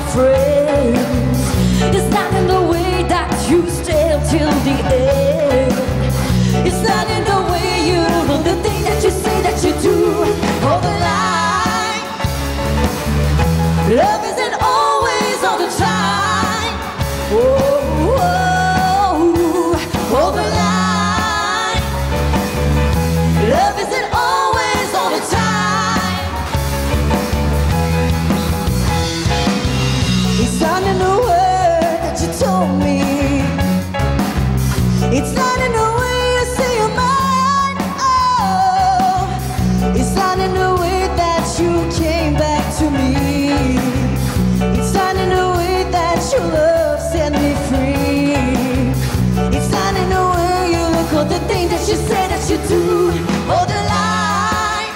friends. It's not in the way that you stay till the end. It's not in the way you do the thing that you say that you do all the line. Love isn't always all the time. Oh, all the line. Love isn't always all the time. It's not in the word that you told me. It's not in the way you say you're mine. Oh, it's not in the way that you came back to me. It's not in the way that your love set me free. It's not in the way you look or the thing that you say that you do or the lie.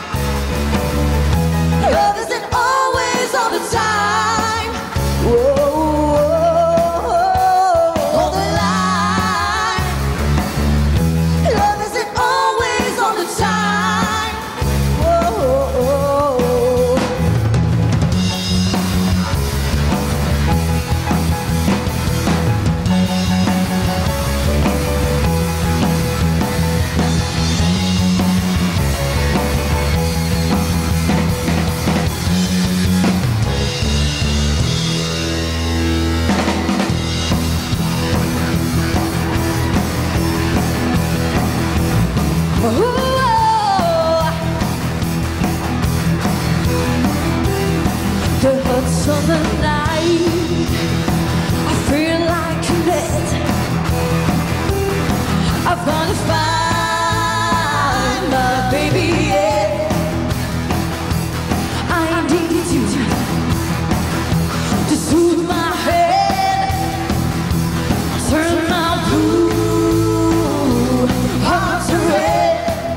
Love isn't always all the time. Whoa. The hurts of the night, I feel like a dead. I've got to find my baby, yeah. I need you to soothe my head, turn my blue heart to red.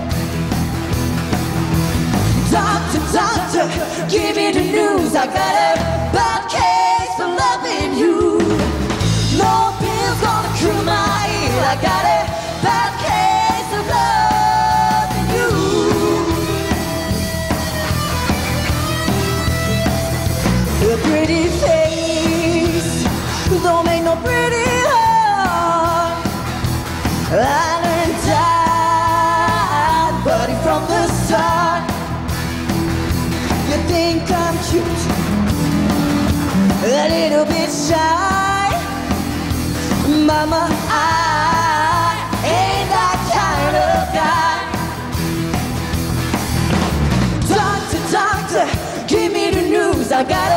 Doctor, doctor, give me the news. I got a bad case for loving you. No pills gonna cure my ill. I got a bad case of loving you. A pretty face don't make no pretty heart. I done died, buddy, from the start. You think I'm cute, a little bit shy. Mama, I ain't that kind of guy. Doctor, doctor, give me the news. I got